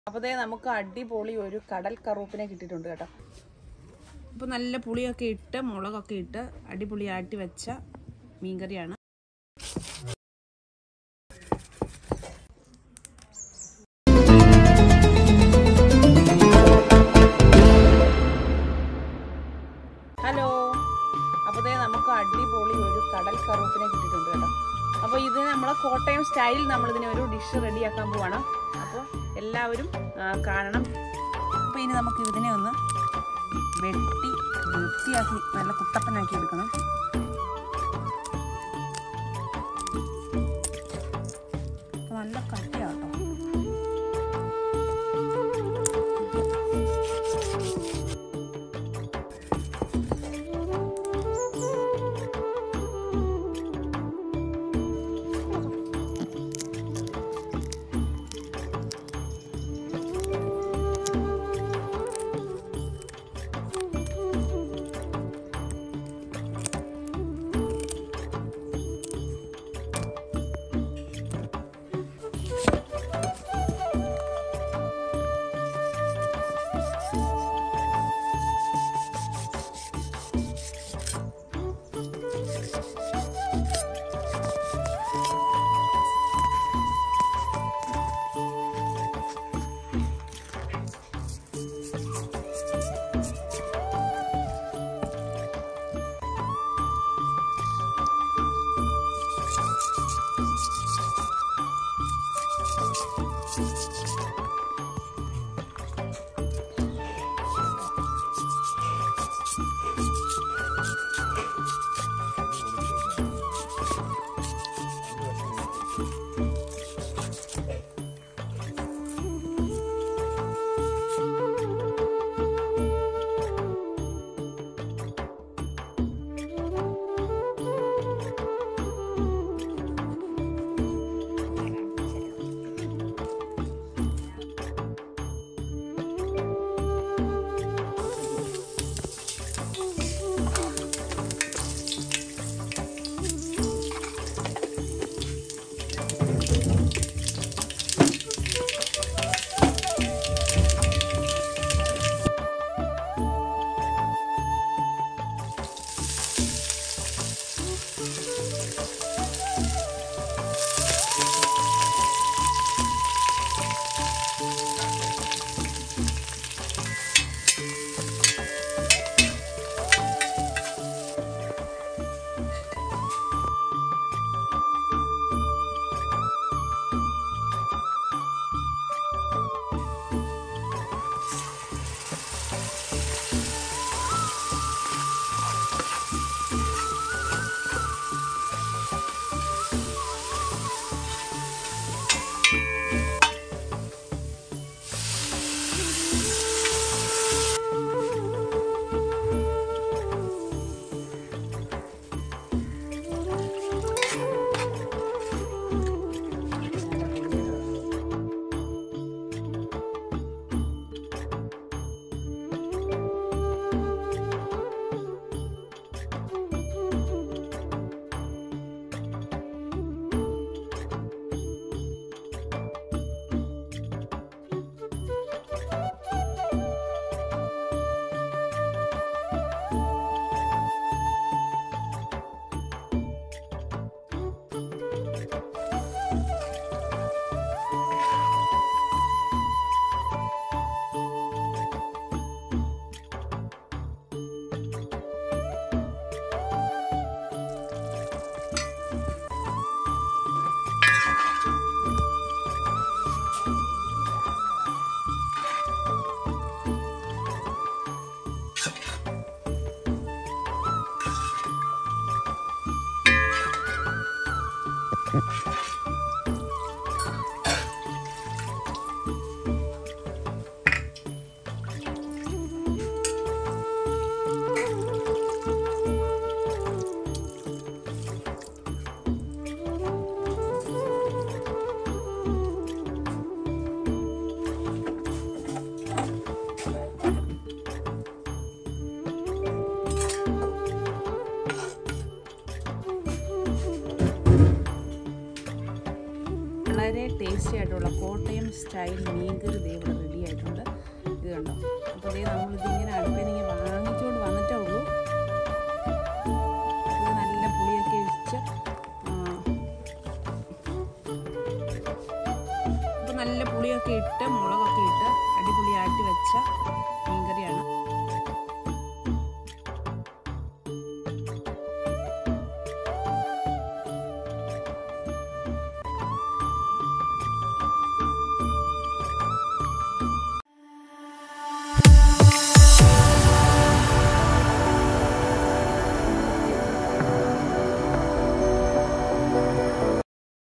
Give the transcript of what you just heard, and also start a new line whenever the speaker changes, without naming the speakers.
അപ്പോൾ നമുക്ക് അടിപൊളി ഒരു കടൽ കറുപ്പിനെ കിട്ടിയിട്ടുണ്ട് കേട്ടോ. അപ്പോൾ നല്ല പുളിയൊക്കെ ഇട്ട് മുളകൊക്കെ ഇട്ട് അടിപൊളിയാട്ടി വെച്ച മീൻകറിയാണ്. ഹലോ, അപ്പോൾ നമുക്ക് അടിപൊളി ഒരു കടൽ കറുപ്പിനെ കിട്ടിയിട്ടുണ്ട് കേട്ടോ. അപ്പോൾ ഇത് നമ്മളെ കോട്ടയം സ്റ്റൈലിൽ നമ്മളിതിനെ ഒരു ഡിഷ് റെഡിയാക്കാൻ പോവാണ്. അപ്പോൾ എല്ലാവരും കാണണം. അപ്പോൾ ഇനി നമുക്ക് ഇതിനെ ഒന്ന് വെട്ടി വൃത്തിയാക്കി നല്ല കുട്ടപ്പനാക്കി എടുക്കണം. നല്ല കട്ടിയാട്ടോ. വളരെ ടേസ്റ്റി ആയിട്ടുള്ള കോട്ടയം സ്റ്റൈൽ മീൻകറി ഇവിടെ നല്ല പുളിയൊക്കെ ഇട്ട് മുളകൊക്കെ ഇട്ട് അടിപൊളിയായിട്ട് വെച്ച മീൻകറിയാണ്.